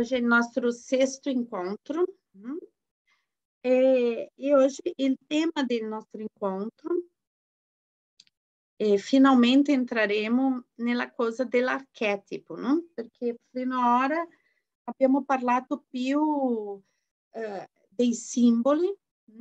hoje é nosso sexto encontro. E hoje o tema do nosso encontro finalmente entraremo nella cosa dell'archetipo, no? Perché finora abbiamo parlato più dei simboli,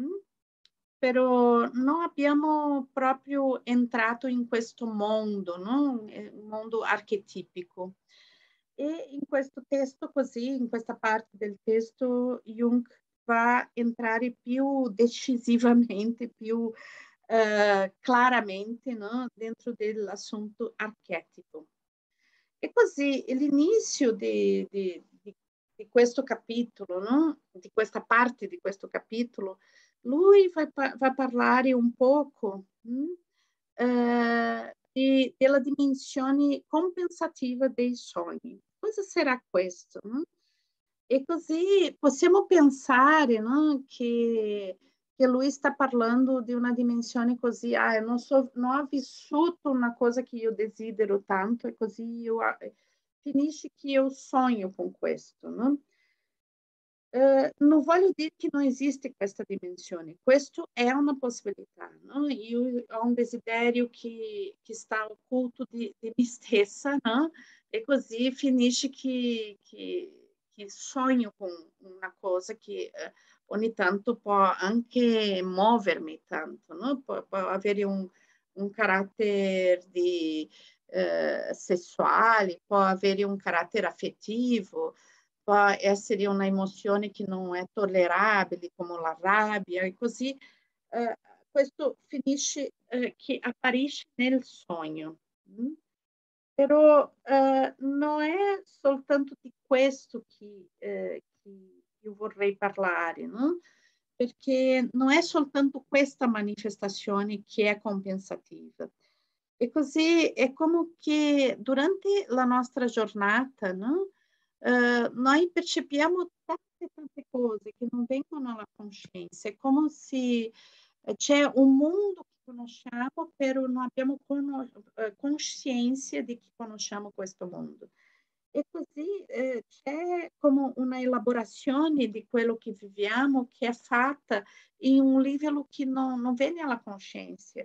però non abbiamo proprio entrato in questo mondo, no? Un mondo archetipico. E in questo testo così, in questa parte del testo, Jung va a entrare più decisivamente, più claramente, no? Dentro dell'assunto archetipo. E così l'inizio di questo capitolo, no? Di questa parte di questo capitolo, lui va a parlare un poco della dimensione compensativa dei sogni. Cosa sarà questo? No? E così possiamo pensare, no? che lui sta parlando di una dimensione così, eu non ho vissuto una cosa che io desidero tanto e così finisce che io sogno con questo, no? Non voglio dire che non esiste questa dimensione, questo è una possibilità, no? Io ho un desiderio che sta occulto di me stessa, no? E così finisce che sogno con una cosa che ogni tanto può anche muovermi tanto, no? Può avere un carattere sessuale, può avere un carattere affettivo, può essere una emozione che non è tollerabile, come la rabbia, e così questo finisce che apparisce nel sogno. Però non è soltanto di questo che io vorrei parlare, no? Perché non è soltanto questa manifestazione che è compensativa. E così è come che durante la nostra giornata, no? Noi percepiamo tante cose che non vengono alla coscienza, è come se c'è un mondo che conosciamo, però non abbiamo coscienza di che conosciamo questo mondo. E così c'è come una elaborazione di quello che viviamo che è fatta in un livello che non viene alla coscienza.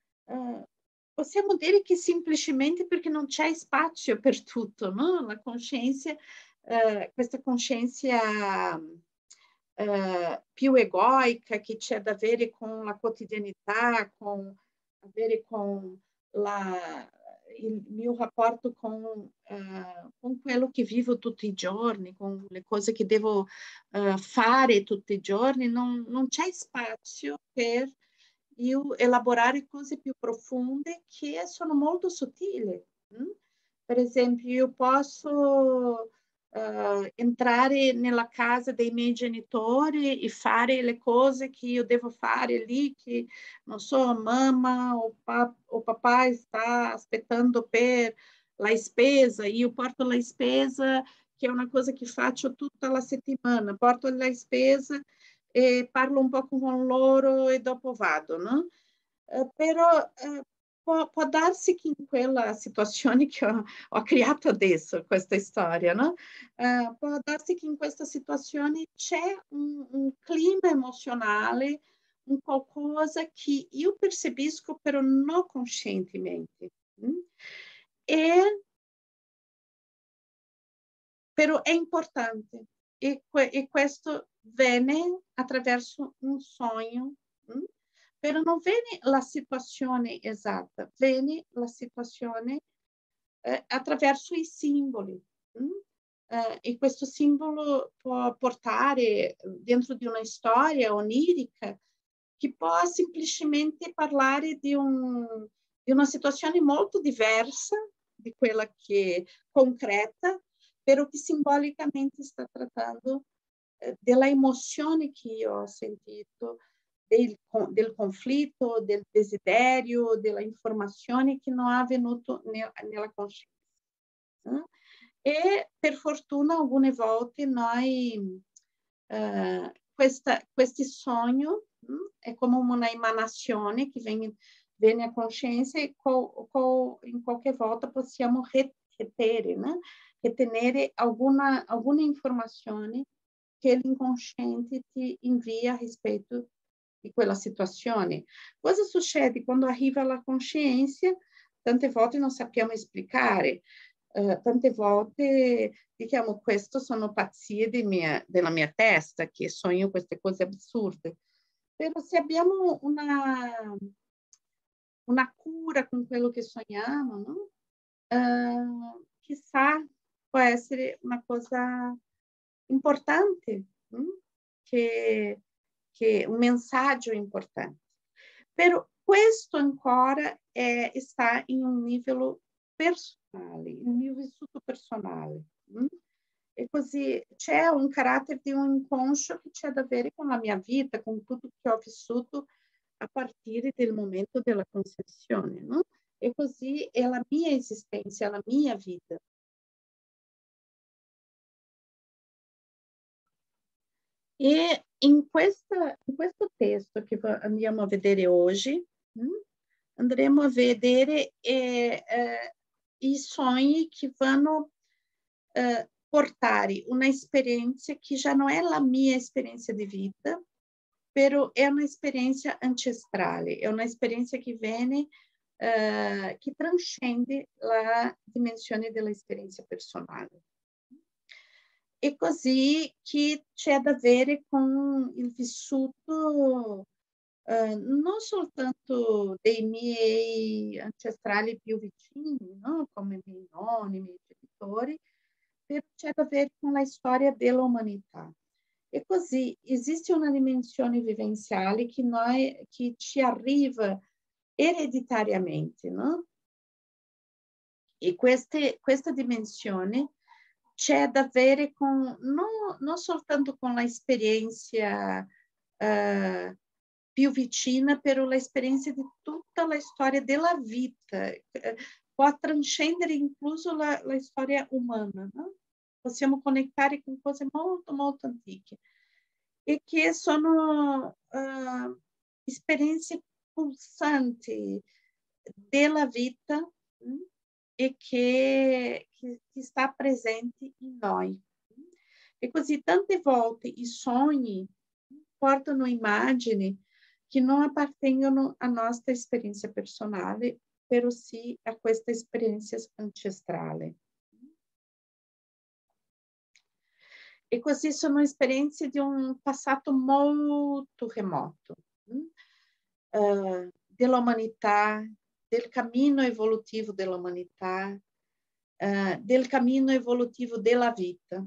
Possiamo dire che semplicemente perché non c'è spazio per tutto, no? La coscienza, questa coscienza più egoica che c'è da avere con la quotidianità, avere con il mio rapporto con quello che vivo tutti i giorni, con le cose che devo fare tutti i giorni, non c'è spazio per io elaborare cose più profonde che sono molto sottili. Per esempio, io posso entrare nella casa dei miei genitori e fare le cose che io devo fare lì, che non so, mamma o papà sta aspettando per la spesa, io porto la spesa, che è una cosa che faccio tutta la settimana, porto la spesa e parlo un po' con loro e dopo vado, no? Però può darsi che in quella situazione che ho creato adesso, questa storia, no? Può darsi che in questa situazione c'è un clima emozionale, un qualcosa che io percepisco però non coscientemente. E però è importante e questo viene attraverso un sogno, però non viene la situazione esatta, viene la situazione attraverso i simboli. E questo simbolo può portare dentro di una storia onirica che può semplicemente parlare di una situazione molto diversa di quella che concreta, però che simbolicamente sta trattando della emozione che io ho sentito, del conflitto, del desiderio, della informazione che non è venuto nella coscienza. E per fortuna alcune volte noi questo sogno è come una emanazione che viene a coscienza e in qualche volta possiamo ripetere, né? che tenere alguma informazione che l'inconsciente ti invia a rispetto di quella situazione. Cosa succede quando arriva la coscienza? Tante volte non sappiamo spiegare, tante volte diciamo questo sono pazzie della mia testa, che sogno queste cose assurde. Però se abbiamo una cura con quello che sogniamo, no? Chissà, può essere una cosa importante, che un messaggio importante. Però questo ancora sta in un livello personale, il mio vissuto personale. E così c'è un carattere di un inconscio che c'è da avere con la mia vita, con tutto che ho vissuto a partire del momento della concezione, no? E così è la mia esistenza, la mia vita. E in questo testo che andiamo a vedere oggi, andremo a vedere i sogni che vanno portare una esperienza che già non è la mia esperienza di vita, però è un'esperienza ancestrale, è un'esperienza che viene, che trascende la dimensione dell'esperienza personale. E così che c'è da avere con il vissuto non soltanto dei miei ancestrali più vicini, no? Come i miei nonni, i miei genitori, però c'è da avere con la storia dell'umanità. E così esiste una dimensione vivenziale che ci arriva ereditariamente, no? E questa dimensione c'è da avere non soltanto con l'esperienza più vicina, però l'esperienza di tutta la storia della vita, può trascendere incluso la storia umana, no? Possiamo connettare con cose molto, molto antiche e che sono esperienze pulsanti della vita, e che sta presente in noi. E così tante volte i sogni portano immagini che non appartengono a nostra esperienza personale, però sì a questa esperienza ancestrale. E così sono esperienze di un passato molto remoto, dell'umanità, del cammino evolutivo dell'umanità, del cammino evolutivo della vita.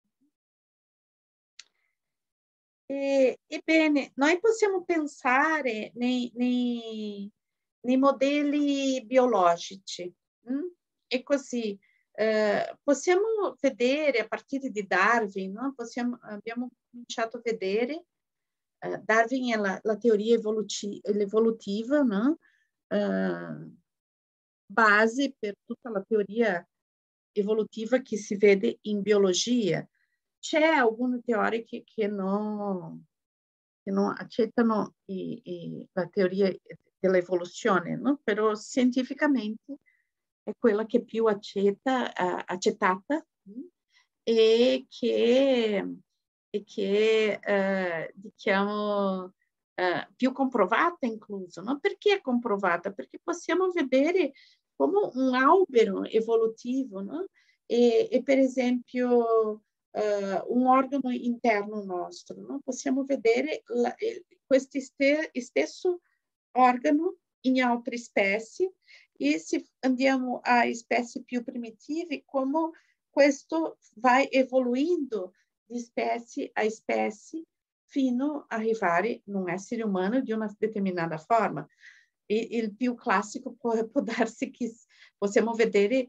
Ebbene, noi possiamo pensare nei modelli biologici, e così possiamo vedere a partire di Darwin, no? Abbiamo cominciato a vedere, Darwin è la teoria evolutiva, no? Base per tutta la teoria evolutiva che si vede in biologia. C'è alcune teorie che non accettano la teoria dell'evoluzione, no? Però scientificamente è quella che più accettata e che diciamo, più comprovata incluso. No? Perché è comprovata? Perché possiamo vedere come un albero evolutivo, no? E per esempio un organo interno nostro, no? Possiamo vedere questo stesso organo in altre specie e se andiamo a specie più primitive, come questo vai evoluindo di specie a specie fino a arrivare in un essere umano di una determinata forma. E il più classico può darsi che possiamo vedere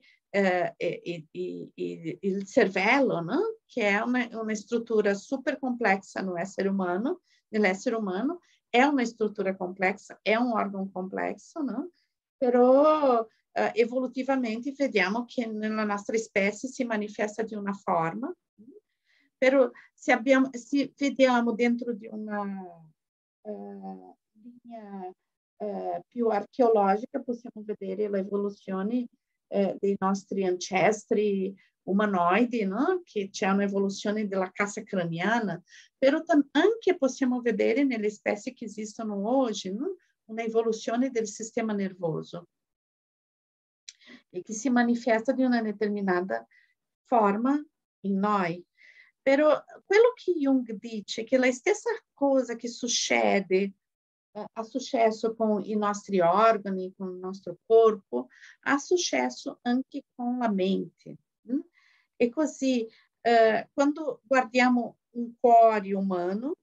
il cervello, no? Che è una struttura super complessa nell'essere umano, è una struttura complessa, è un organo complesso, no? Però evolutivamente vediamo che nella nostra specie si manifesta di una forma, però se vediamo dentro di una linea più archeologica, possiamo vedere l'evoluzione dei nostri ancestri umanoidi, no? Che c'è un'evoluzione della cassa craniana, però anche possiamo vedere nelle specie che esistono oggi, no? Un'evoluzione del sistema nervoso e che si manifesta di una determinata forma in noi. Però quello che Jung dice, che la stessa cosa che succede, ha successo con i nostri organi, con il nostro corpo, ha successo anche con la mente. E così, quando guardiamo un cuore umano,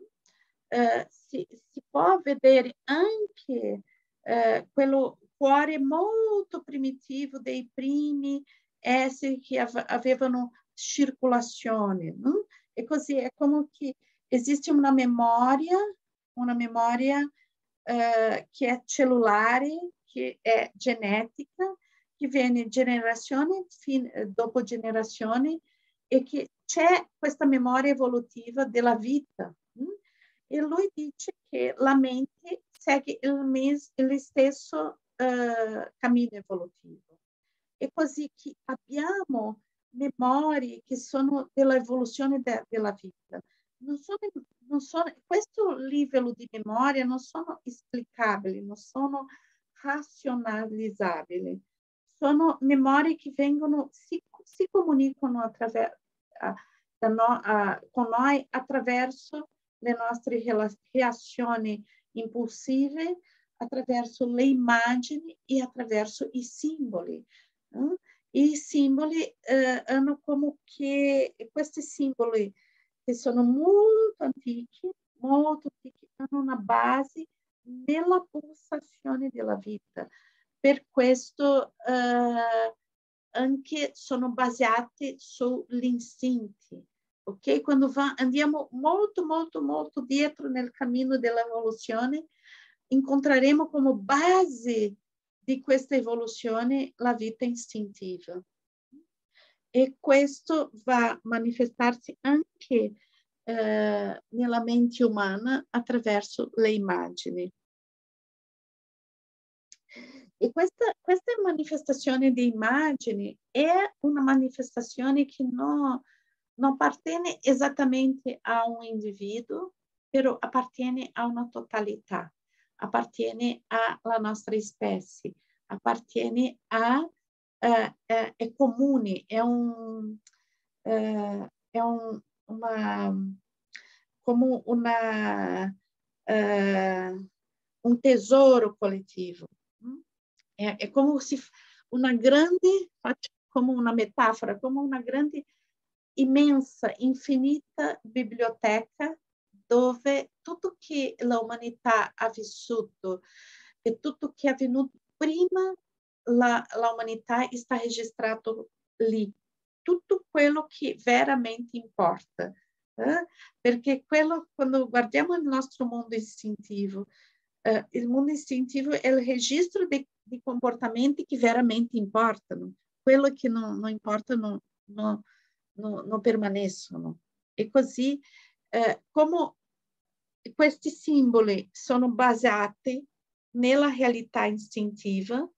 si può vedere anche quello cuore molto primitivo dei primi esseri che avevano circolazione. E così è come che esiste una memoria che è cellulare, che è genetica, che viene generazione dopo generazione e che c'è questa memoria evolutiva della vita. E lui dice che la mente segue il stesso cammino evolutivo. E così che abbiamo memorie che sono dell'evoluzione della vita. Questo livello di memoria non sono esplicabili, non sono razionalizzabili. Sono memorie che si comunicano con noi attraverso le nostre reazioni impulsive, attraverso le immagini e attraverso i simboli. I simboli hanno come che questi simboli che sono molto antichi, hanno una base nella pulsazione della vita. Per questo anche sono basati sugli istinti. Ok? Quando andiamo molto dietro nel cammino dell'evoluzione, incontreremo come base di questa evoluzione la vita istintiva. E questo va a manifestarsi anche nella mente umana attraverso le immagini. E questa manifestazione di immagini è una manifestazione che non appartiene esattamente a un individuo, però appartiene a una totalità, appartiene alla nostra specie, appartiene è comune, è come un tesoro collettivo. È come se una grande, come una metafora, come una grande, immensa, infinita biblioteca dove tutto che l'umanità ha vissuto e tutto che è avvenuto prima l'umanità sta registrato lì. Tutto quello che veramente importa. Perché quando guardiamo il nostro mondo istintivo, il mondo istintivo è il registro di comportamenti che veramente importano. Quello che non importano non permaneçono. E così, come questi simboli sono basati nella realtà istintiva,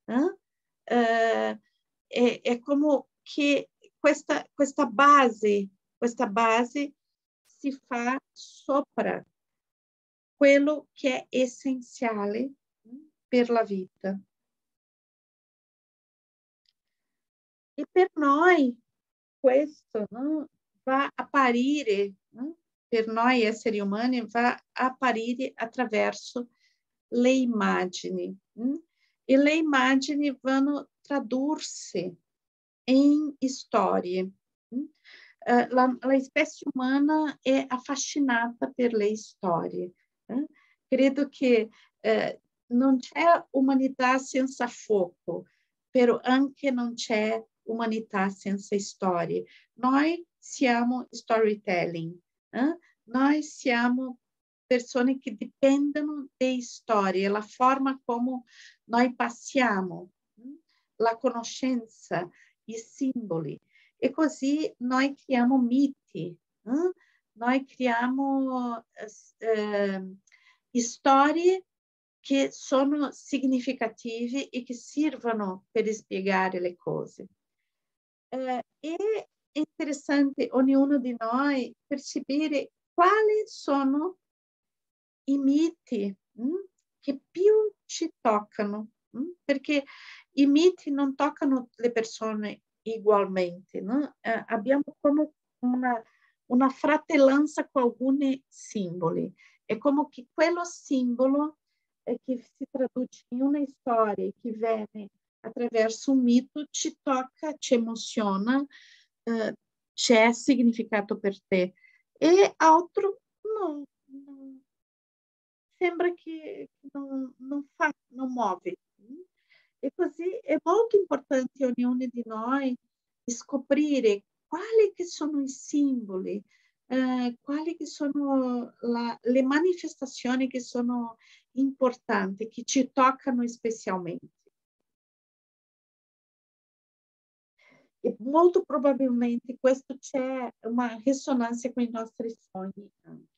è come che questa base si fa sopra quello che è essenziale per la vita. E per noi questo va a apparire, per noi esseri umani, va a apparire attraverso le immagini. E le immagini vanno tradursi in storie. La specie umana è affascinata per le storie. Credo che non c'è umanità senza fuoco, però anche non c'è umanità senza storie. Noi siamo storytelling, noi siamo persone che dipendono da storie, la forma come noi passiamo, la conoscenza, i simboli. E così noi creiamo miti, noi creiamo storie che sono significativi e che servono per spiegare le cose. È interessante ognuno di noi percepire quali sono i miti che più ci toccano, perché i miti non toccano le persone ugualmente, no? Abbiamo come una fratellanza con alcuni simboli. È come che quello simbolo che si traduce in una storia che viene attraverso un mito ci tocca, ci emoziona, c'è significato per te. E altro no, sembra che non muove. E così è molto importante ognuno di noi scoprire quali che sono i simboli, quali che sono le manifestazioni che sono importanti, che ci toccano specialmente. E molto probabilmente questo c'è una risonanza con i nostri sogni anche.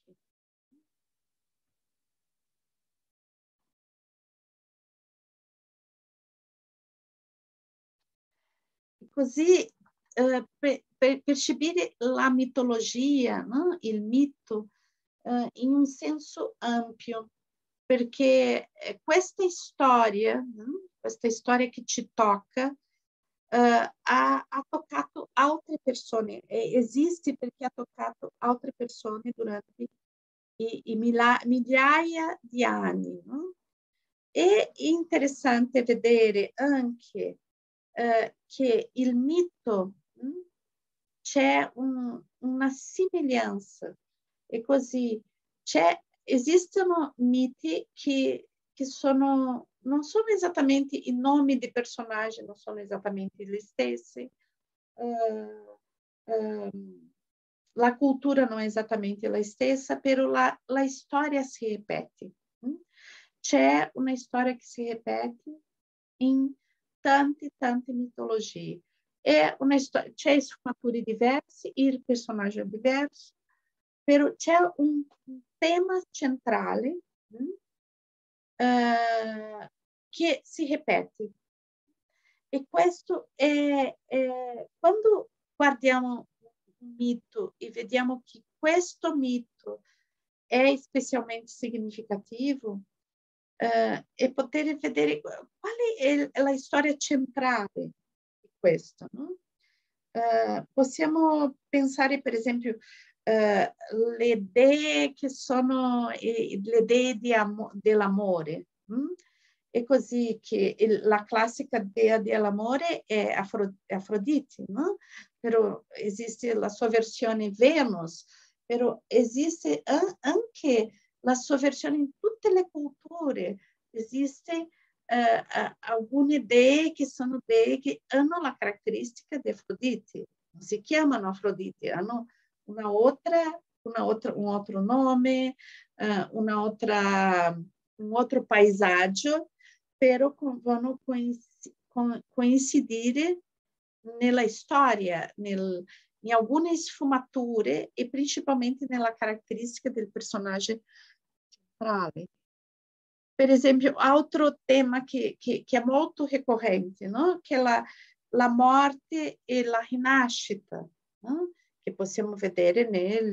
Così per percepire la mitologia, no? Il mito, in un senso ampio, perché questa storia che ci tocca, ha toccato altre persone, esiste perché ha toccato altre persone durante i migliaia di anni. No? È interessante vedere anche che il mito c'è una somiglianza e così esistono miti che non sono esattamente i nomi dei personaggi, non sono esattamente gli stessi, la cultura non è esattamente la stessa, però la storia si ripete. C'è una storia che si ripete in tante mitologie. C'è sfumature diverse, il personaggio è diverso, però c'è un tema centrale che si ripete. E questo quando guardiamo un mito e vediamo che questo mito è specialmente significativo, e poter vedere quale è la storia centrale di questo. No? Possiamo pensare, per esempio, le dee che sono le dee dell'amore. È così che la classica dea dell'amore è Afrodite, no? Però esiste la sua versione Venus, però esiste anche la sua versione in tutte le culture. Esiste alcune dee che sono dee che hanno la caratteristica di Afrodite. Non si chiamano Afrodite, hanno un altro nome, un altro paesaggio, però vanno coincidere nella storia, in alcune sfumature e principalmente nella caratteristica del personaggio centrale. Per esempio, altro tema che è molto ricorrente, no? Che è la morte e la rinascita, no? Che possiamo vedere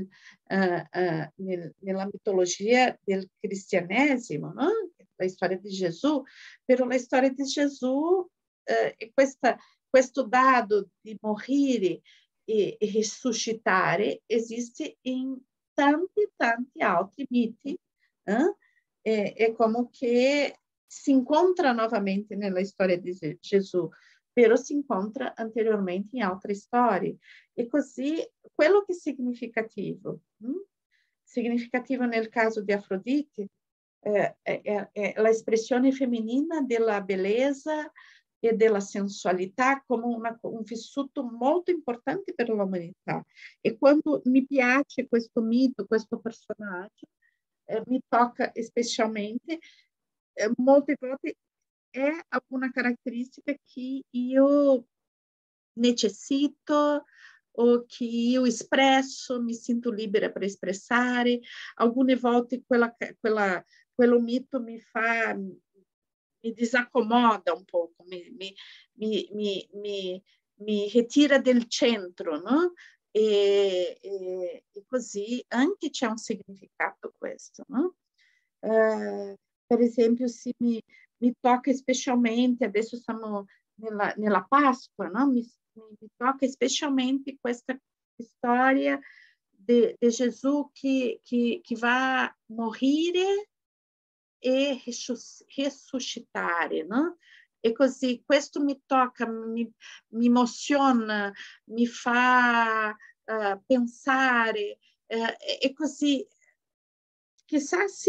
nella mitologia del cristianesimo, no? La storia di Gesù. Però la storia di Gesù e questo dato di morire e risuscitare esiste in tanti altri miti, è come che si incontra nuovamente nella storia di Gesù, però si incontra anteriormente in altre storie. E così quello che è significativo. Significativo nel caso di Afrodite è l'espressione femminile della bellezza e della sensualità come un vissuto molto importante per l'umanità. E quando mi piace questo mito, questo personaggio, mi tocca specialmente, molte volte è alcuna caratteristica che io necessito, o che io espresso, mi sinto libera para expressare. Alcune volte quello mito mi disacomoda un poco, mi ritira del centro, no? E così anche c'è un significato questo, no? Per esempio, se mi tocca specialmente, adesso siamo nella Páscoa, no? Mi tocca specialmente questa storia di Gesù che va morire e resuscitare, no? E così questo mi tocca, mi emoziona, mi fa pensare, e così chissà sì,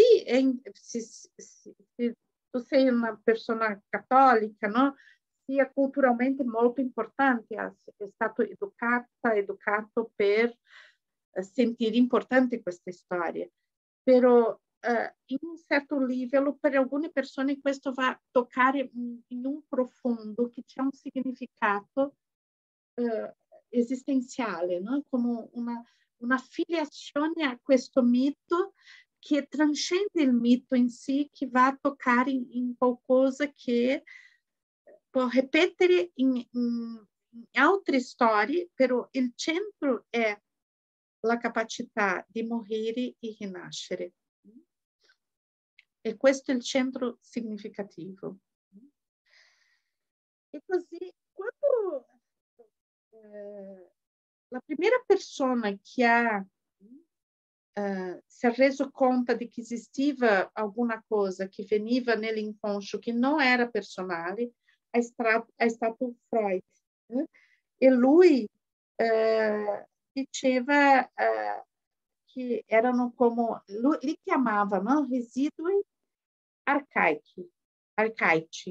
se tu sei una persona cattolica, no? Sia culturalmente molto importante, è stato educato per sentire importante queste storie. Però in un certo livello, per alcune persone questo va a toccare in un profondo che c'è un significato esistenziale, no? Come una filiazione a questo mito che trascende il mito in sé, che va a toccare in qualcosa che può ripetere in altre storie, però il centro è la capacità di morire e rinascere. E questo è il centro significativo. E così, quando la prima persona che si è reso conto di che esistiva alguma cosa che veniva nell'inconscio che non era personale, è stato Freud. E lui diceva che erano come, lui li chiamava, no? Residui arcaici.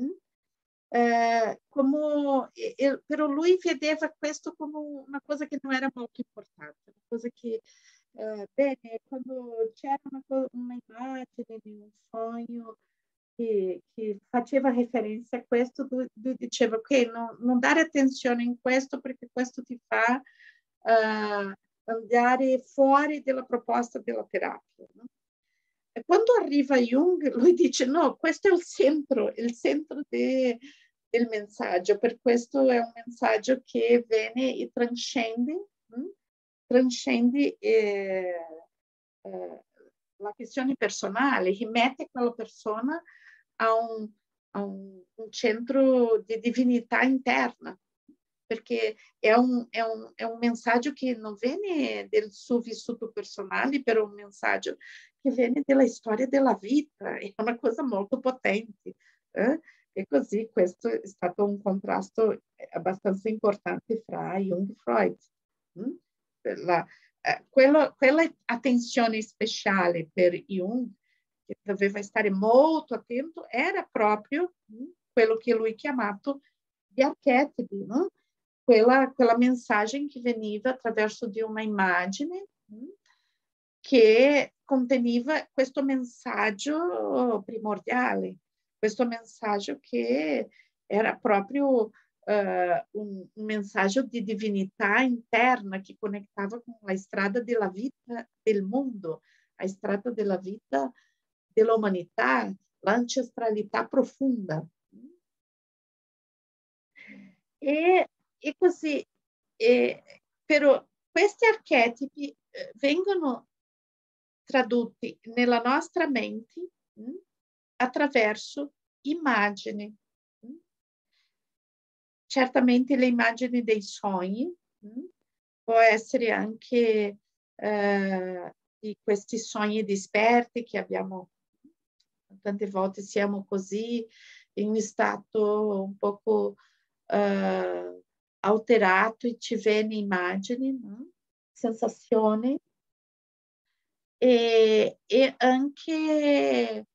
Però lui vedeva questo come una cosa che non era molto importante, una cosa che, bene, quando c'era una immagine di un sogno che faceva referenza a questo, lui diceva ok, non dare attenzione in questo perché questo ti fa andare fuori dalla proposta della terapia. No? E quando arriva Jung, lui dice no, questo è il centro del messaggio, per questo è un messaggio che viene e transcende la questione personale, rimette quella persona a un centro di divinità interna, perché è un messaggio che non viene del suo vissuto personale, però è un messaggio che viene dalla storia della vita, è una cosa molto potente. E così questo è stato un contrasto abbastanza importante fra Jung e Freud. Quella attenzione speciale per Jung, che doveva stare molto attento, era proprio quello che lui ha chiamato di archetipi, no? Quella mensagem che veniva attraverso di una immagine che conteneva questo messaggio primordiale, questo messaggio che era proprio un messaggio di divinità interna che conectava con la strada della vita del mondo, la strada della vita dell'umanità, l'ancestralità profonda. E così, però questi archetipi vengono tradotti nella nostra mente attraverso immagini. Certamente le immagini dei sogni, può essere anche di questi sogni disperti che abbiamo, tante volte siamo così in stato un poco alterato e ci viene immagini, no? Sensazioni e anche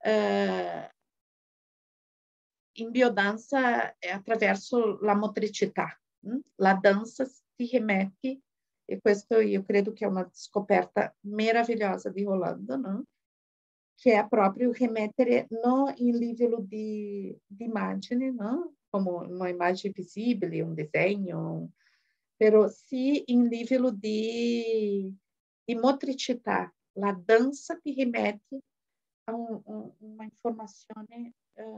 in biodanza è attraverso la motricità. La danza ti rimette, e questo io credo che è una scoperta meravigliosa di Rolando, no? Che è proprio rimettere non in livello di immagine, no? Come una immagine visibile, un disegno, però sì in livello di motricità. La danza ti rimette a una informazione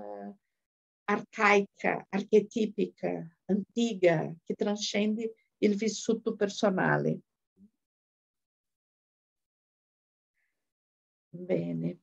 arcaica, archetipica, antiga, che trascende il vissuto personale. Bene.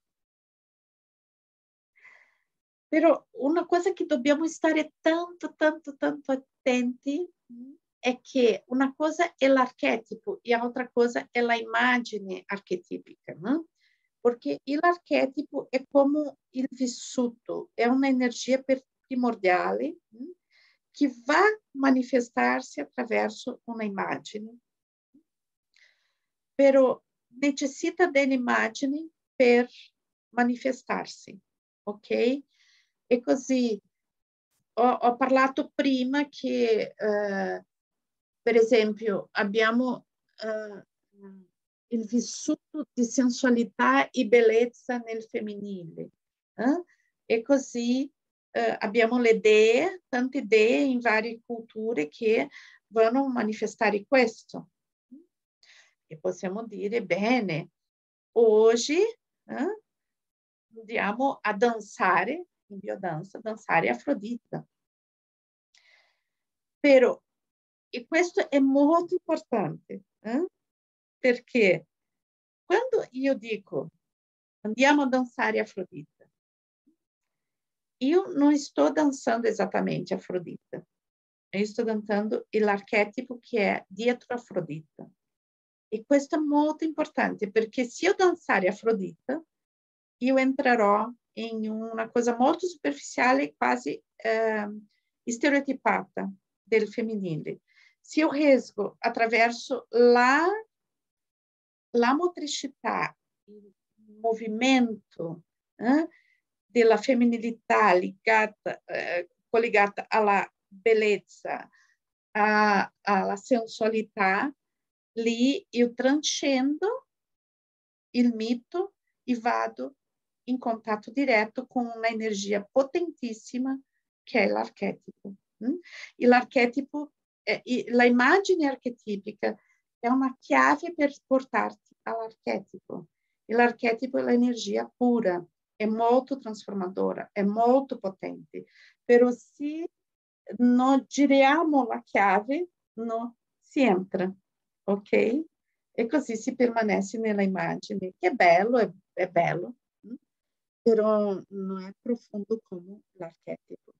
Però una cosa che dobbiamo stare tanto, tanto, tanto attenti è che una cosa è l'archetipo e altra cosa è la immagine archetipica, no? Perché l'archetipo è come il vissuto, è un'energia primordiale che va a manifestarsi attraverso una immagine. Però necessita dell'immagine per manifestarsi, ok? E così ho parlato prima che, per esempio, abbiamo il vissuto di sensualità e bellezza nel femminile. E così abbiamo le idee, tante idee in varie culture che vanno a manifestare questo. E possiamo dire, bene, oggi andiamo a danzare, in biodanza, danzare Afrodita. Però, e questo è molto importante, perché quando io dico andiamo a danzare Afrodita, io non sto danzando esattamente Afrodita, io sto danzando l'archetipo che è dietro Afrodita. E questo è molto importante, perché se io danzare Afrodita, io entrerò in una cosa molto superficiale, quasi stereotipata del femminile. Se io riesco, attraverso la motricità, il movimento della femminilità collegata alla bellezza, alla sensualità, lì io transcendo il mito e vado in contatto diretto con un'energia potentissima che è l'archetipo. E l'archetipo, la immagine archetipica è una chiave per portarti all'archetipo. E l'archetipo è l'energia pura, è molto trasformadora, è molto potente. Però se non giriamo la chiave, non si entra, ok? E così si permanece nella immagine, che è bello, però non è profondo come l'archetipo.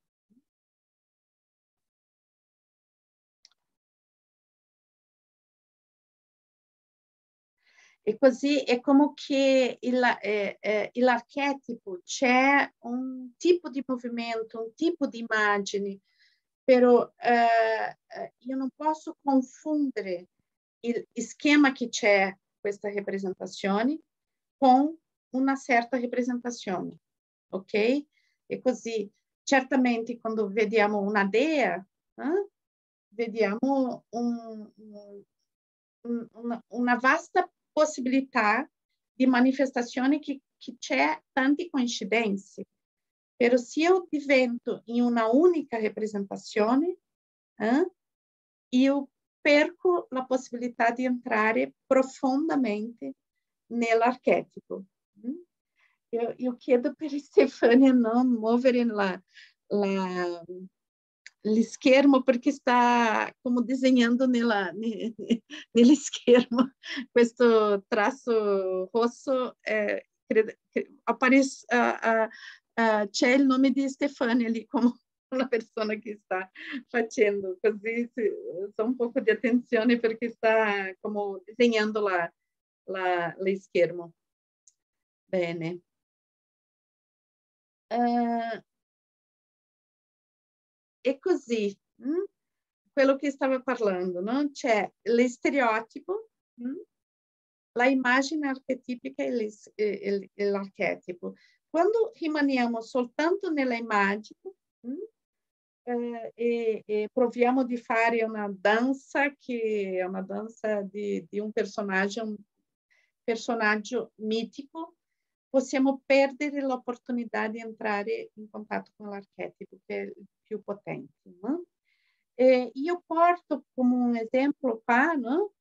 E così è come che l'archetipo c'è un tipo di movimento, un tipo di immagine, però io non posso confondere il schema che c'è questa rappresentazione con una certa rappresentazione, ok? E così, certamente, quando vediamo una dea, vediamo una vasta possibilità di manifestazione che c'è tante coincidenze. Però se io divento in una unica rappresentazione, io perco la possibilità di entrare profondamente nell'archetipo. Io chiedo per Stefania non muovere lo schermo perché sta come disegnando nello schermo questo trazo rosso. C'è il nome di Stefania lì come una persona che sta facendo così, so un po' di attenzione perché sta come disegnando lo schermo. Bene. E così, quello che stava parlando, no? C'è lo stereotipo, la immagine archetipica e l'archetipo. Quando rimaniamo soltanto nella immagine e proviamo di fare una danza che è una danza di un personaggio mitico, possiamo perdere l'opportunità di entrare in contatto con l'archetipo, che è il più potente. No? Io porto come un esempio qua, no?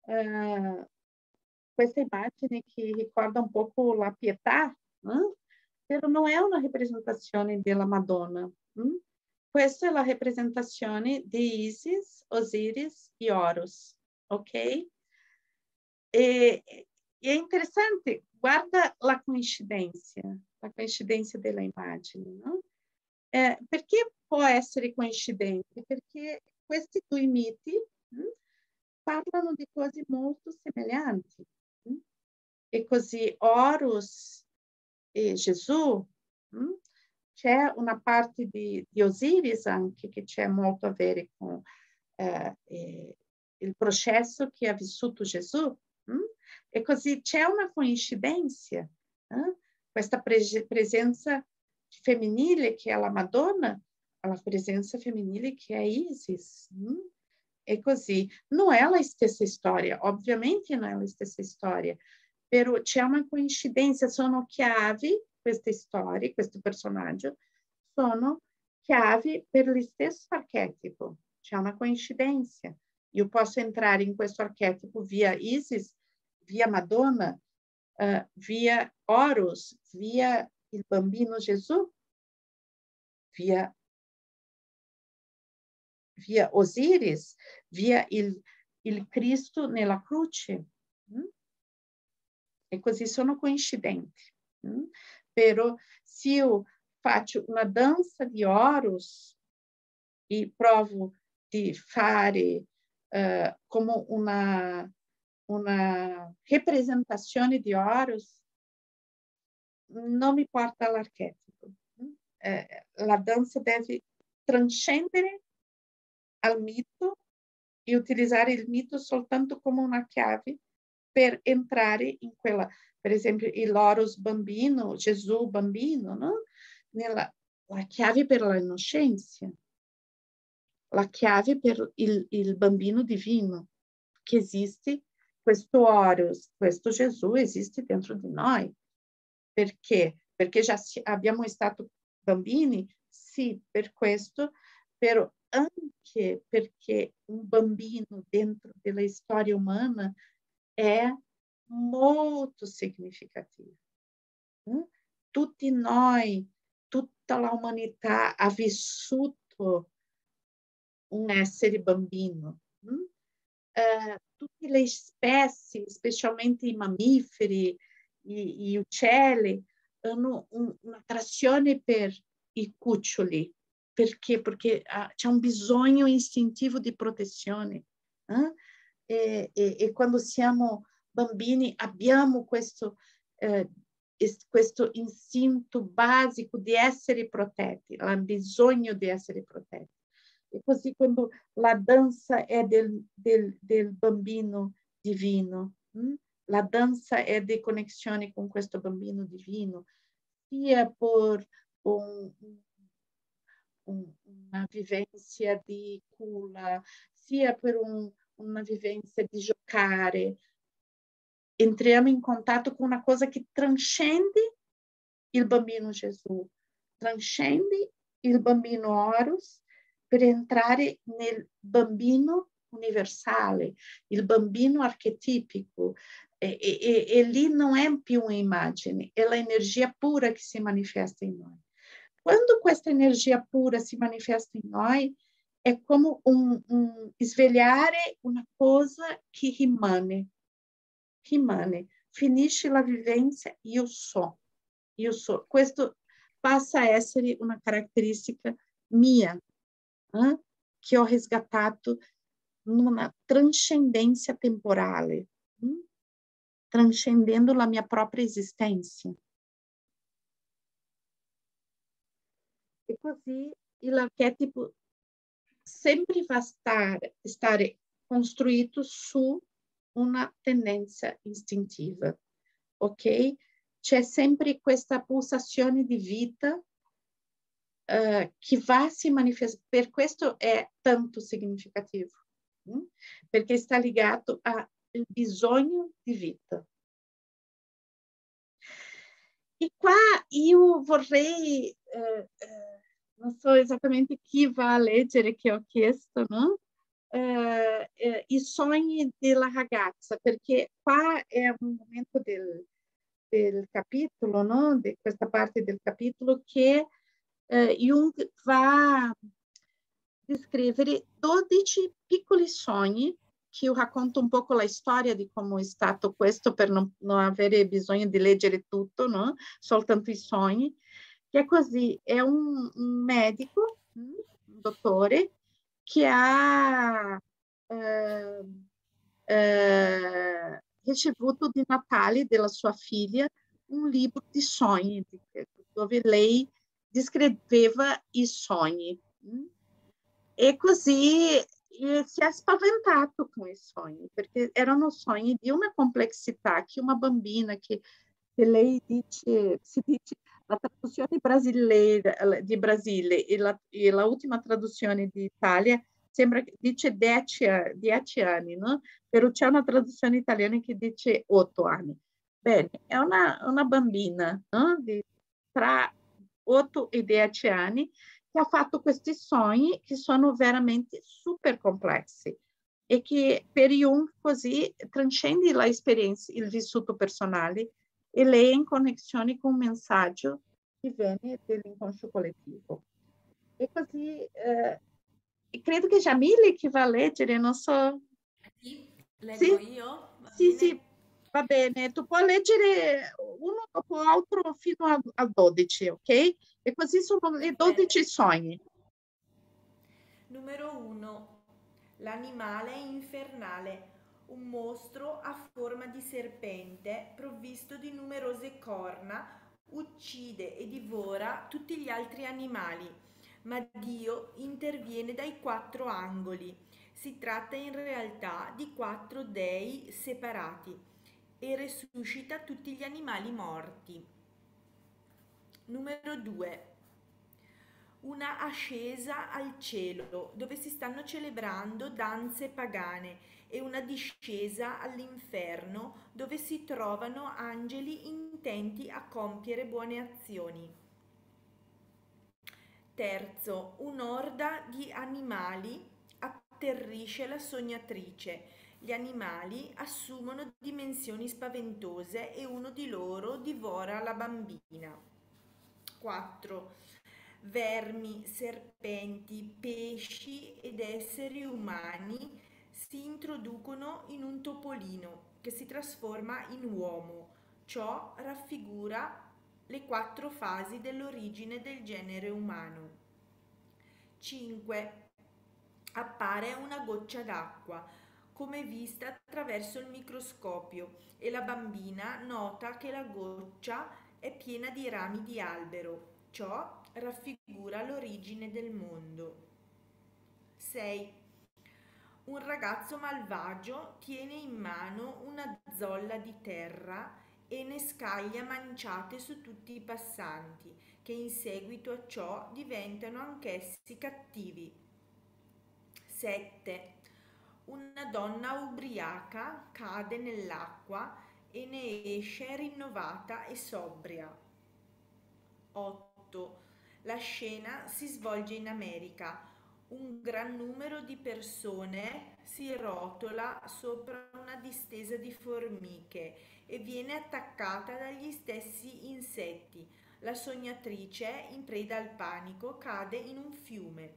Questa immagine che ricorda un poco la pietà, no? Però non è una rappresentazione della Madonna. Questa è la rappresentazione di Isis, Osiris e Horus, ok? E è interessante, guarda la coincidenza della immagine, no? Perché può essere coincidente? Perché questi due miti parlano di cose molto semelhanti. E così Horus e Gesù, c'è una parte di Osiris anche che c'è molto a vedere con il processo che ha vissuto Gesù. E così c'è una coincidenza, questa presenza femminile che è la Madonna, alla presenza femminile che è Isis. E così non è la stessa storia, ovviamente non è la stessa storia, però c'è una coincidenza, sono chiavi, queste storie, questo personaggio, sono chiavi per lo stesso archetipo, c'è una coincidenza. Io posso entrare in questo archetipo via Isis, via Madonna, via Horus, via il bambino Gesù, via Osiris, via il Cristo nella croce. E così sono coincidenti. Però se io faccio una danza di Horus e provo di fare come una rappresentazione di Horus, non mi porta all'archetipo. La danza deve trascendere al mito e utilizzare il mito soltanto come una chiave per entrare in quella, per esempio, il Horus bambino, Gesù bambino, no? La chiave per l'innocenza, la chiave per il bambino divino, che esiste, questo Horus, questo Gesù esiste dentro di noi. Perché? Perché già abbiamo stato bambini? Sì, per questo, però anche perché un bambino dentro della storia umana è molto significativo. Tutti noi, tutta l'umanità ha vissuto un essere bambino. Tutte le specie, specialmente i mammiferi, gli uccelli, hanno un'attrazione per i cuccioli. Perché? Perché c'è un bisogno istintivo di protezione. E quando siamo bambini abbiamo questo istinto basico di essere protetti, il bisogno di essere protetti. E così quando la danza è del bambino divino, la danza è di connessione con questo bambino divino, sia per una vivenza di culla, sia per una vivenza di giocare. Entriamo in contatto con una cosa che trascende il bambino Gesù, trascende il bambino Horus per entrare nel bambino universale, il bambino archetipico. E lì non è più un'immagine, è l'energia pura che si manifesta in noi. Quando questa energia pura si manifesta in noi, è come svegliare una cosa che rimane, finisce la vivenza, io so. Questo passa a essere una caratteristica mia, che ho riscattato numa transcendência temporale, transcendendo la mia propria esistência. E così l'archetipo sempre va stare costruito su una tendenza istintiva, ok? C'è sempre questa pulsazione di vita che va si manifestare, per questo è tanto significativo, perché sta legato al bisogno di vita. E qua io vorrei non so esattamente chi va a leggere che ho chiesto, no? I sogni della ragazza, perché qua è un momento del capitolo, no? Di questa parte del capitolo che Jung va a descrevere 12 piccoli sogni, che io racconto un po' la storia di come è stato questo per non avere bisogno di leggere tutto, no? Soltanto i sogni, che è così, è un medico, un dottore, che ha eh, ricevuto di Natale della sua figlia un libro di sogni, dove lei descreveva i sogni. E così si è spaventato con i sogni, perché erano sogni di una complessità che una bambina che lei dice, si dice, la traduzione brasileira di Brasile e la ultima traduzione di Italia sembra che dice 10 anni, no? Però c'è una traduzione italiana che dice 8 anni. Bene, è una bambina, no? Tra 8 e 10 anni che ha fatto questi sogni che sono veramente super complessi e che per Jung così transcendi la esperienza, il vissuto personale e lei è in connessione con un messaggio che viene dell'inconscio collettivo. E così credo che Jamile che va a leggere, non so. Sì, leggo Sì, io, va sì, bene? sì, va bene. Tu puoi leggere uno dopo l'altro fino a 12, ok? E così sono le Perfetto. 12 sogni. Numero 1. L'animale infernale, un mostro a forma di serpente provvisto di numerose corna, uccide e divora tutti gli altri animali, ma Dio interviene dai quattro angoli. Si tratta in realtà di quattro dei separati e resuscita tutti gli animali morti. Numero 2. Una ascesa al cielo dove si stanno celebrando danze pagane e una discesa all'inferno dove si trovano angeli intenti a compiere buone azioni. Terzo, un'orda di animali atterrisce la sognatrice. Gli animali assumono dimensioni spaventose e uno di loro divora la bambina. 4. Vermi, serpenti, pesci ed esseri umani si introducono in un topolino che si trasforma in uomo. Ciò raffigura le quattro fasi dell'origine del genere umano. 5. Appare una goccia d'acqua, come vista attraverso il microscopio, e la bambina nota che la goccia è piena di rami di albero. Ciò raffigura l'origine del mondo. 6. Un ragazzo malvagio tiene in mano una zolla di terra e ne scaglia manciate su tutti i passanti, che in seguito a ciò diventano anch'essi cattivi. 7. Una donna ubriaca cade nell'acqua e ne esce rinnovata e sobria. 8. La scena si svolge in America. Un gran numero di persone si rotola sopra una distesa di formiche e viene attaccata dagli stessi insetti. La sognatrice, in preda al panico, cade in un fiume.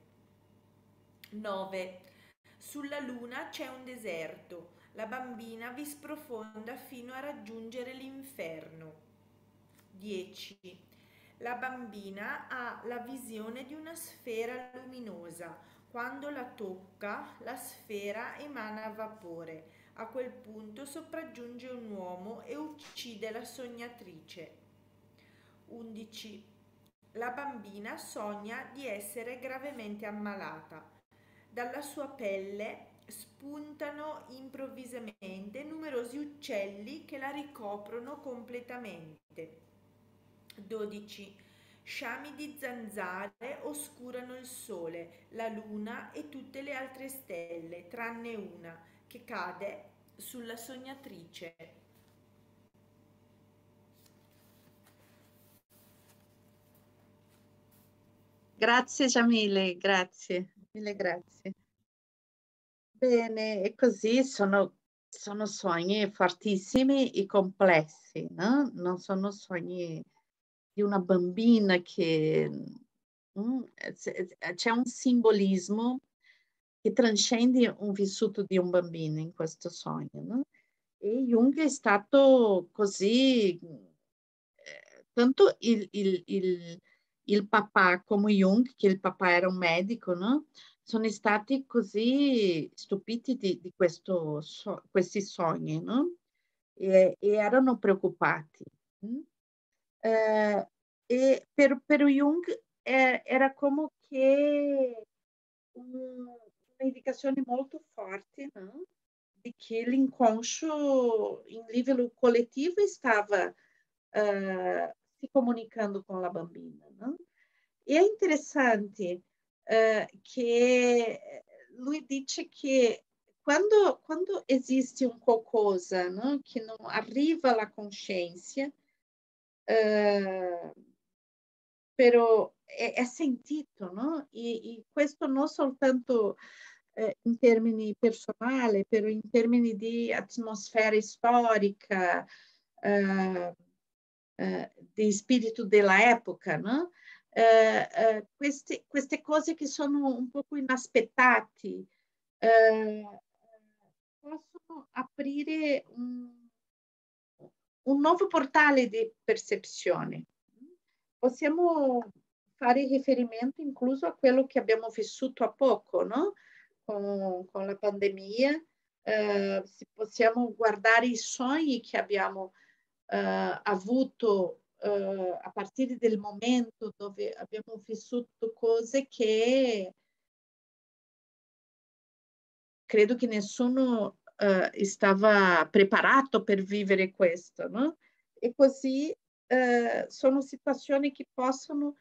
9. Sulla luna c'è un deserto. La bambina vi sprofonda fino a raggiungere l'inferno. 10. La bambina ha la visione di una sfera luminosa. Quando la tocca, la sfera emana vapore. A quel punto sopraggiunge un uomo e uccide la sognatrice. 11. La bambina sogna di essere gravemente ammalata. Dalla sua pelle spuntano improvvisamente numerosi uccelli che la ricoprono completamente. 12. Sciami di zanzare oscurano il sole, la luna e tutte le altre stelle, tranne una, che cade sulla sognatrice. Grazie Jamile, grazie, mille grazie. Bene, e così sono sogni fortissimi e complessi, no? Non sono sogni di una bambina che c'è un simbolismo che trascende un vissuto di un bambino in questo sogno, no? E Jung è stato così, tanto il papà come Jung, che il papà era un medico, no? Sono stati così stupiti di questi sogni, no? E erano preoccupati. Mm? Eh, per Jung era come che un'indicazione molto forte, no? Di che l'inconscio in livello collettivo stava si comunicando con la bambina, no? E è interessante che lui dice che quando esiste un qualcosa, no? Che non arriva alla coscienza, eh, però è sentito, no? E questo non soltanto in termini personali, però in termini di atmosfera storica, eh, di spirito dell'epoca, no? Queste cose che sono un po' inaspettate eh, possono aprire un nuovo portale di percezione. Possiamo fare riferimento incluso a quello che abbiamo vissuto a poco, no? Con la pandemia. Possiamo guardare i sogni che abbiamo avuto a partire del momento dove abbiamo vissuto cose che credo che nessuno stava preparato per vivere questo, no? E così sono situazioni che possono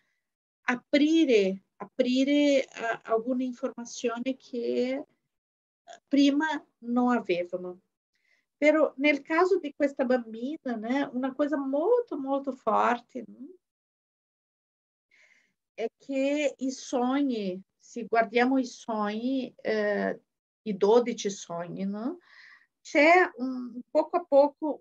aprire alcune informazioni che prima non avevano. Però nel caso di questa bambina, né, una cosa molto, molto forte, né, è che i sogni, se guardiamo i sogni, i 12 sogni, no? C'è poco a poco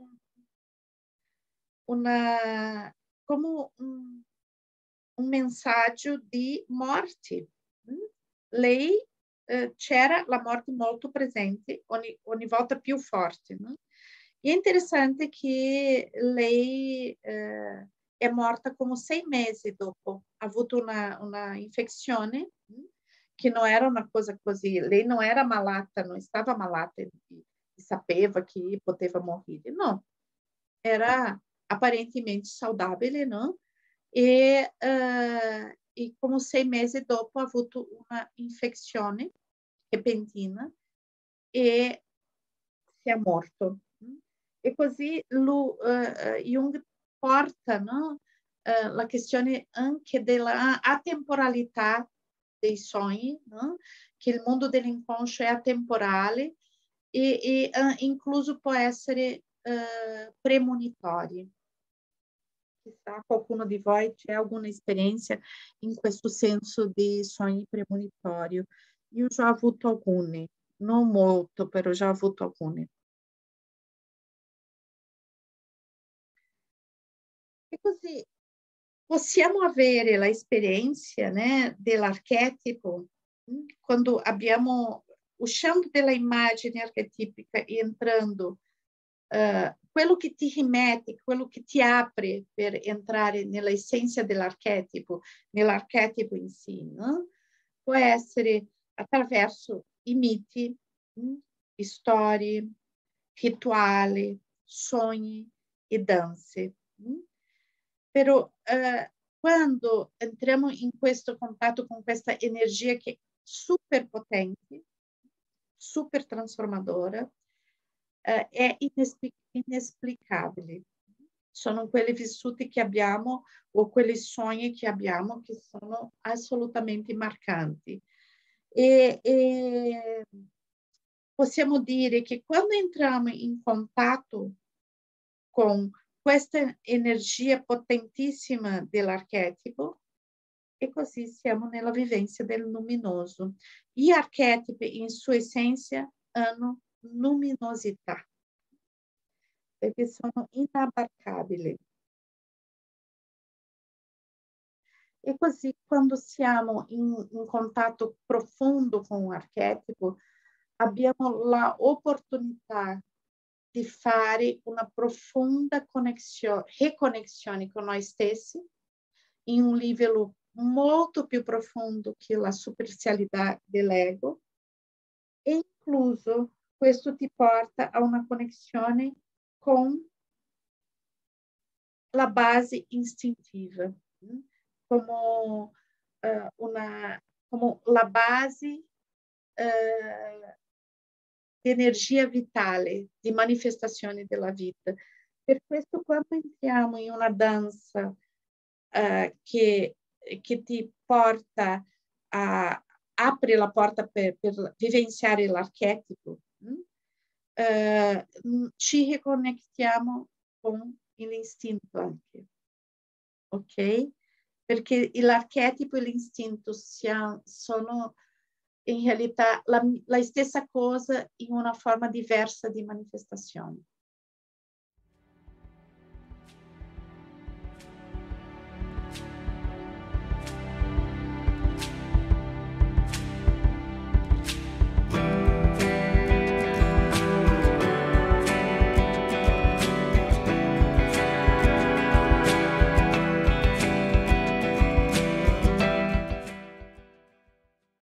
come un messaggio di morte. Lei c'era la morte molto presente, ogni volta più forte. No? E è interessante che lei è morta come 6 mesi dopo, ha avuto una infezione che non era una cosa così, lei non era malata, non stava malata, sapeva che poteva morire, no, era apparentemente saudável, no? E come 6 mesi dopo ha avuto una infezione repentina e si è morto. E così Jung porta, no? La questione anche della atemporalità dei sogni, no? Che il mondo dell'inconscio è atemporale e incluso può essere premonitori. Chissà, qualcuno di voi c'è alguma esperienza in questo senso di sogni premonitori? Io già ho avuto alcuni, non molto, però già ho avuto alcuni. E così possiamo avere l'esperienza, né, dell'archetipo quando abbiamo, uscendo dalla immagine archetipica e entrando, quello che ti rimette, quello che ti apre per entrare nell'essenza dell'archetipo, nell'archetipo in sé, no? Può essere attraverso i miti, storie, rituali, sogni e danze. Però quando entriamo in questo contatto con questa energia che è super potente, super trasformadora, è inesplicabile. Sono quelle vissute che abbiamo o quelle sogni che abbiamo che sono assolutamente marcanti. E possiamo dire che quando entriamo in contatto con questa energia potentissima dell'archetipo, e così siamo nella vivenza del luminoso. Gli archetipi in sua essenza hanno luminosità, perché sono inabarcabili. E così quando siamo in contatto profondo con un archetipo, abbiamo l'opportunità di fare una profonda reconnessione con noi stessi in un livello molto più profondo che la superficialità dell'ego, e incluso questo ti porta a una connessione con la base istintiva, como, como la base di energia vitale, di manifestazione della vita. Per questo quando entriamo in una danza che ti porta a apre la porta per vivenciare l'archetipo, ci riconnettiamo con l'istinto anche, ok? Perché l'archetipo e l'istinto sono in realtà la stessa cosa in una forma diversa di manifestazione.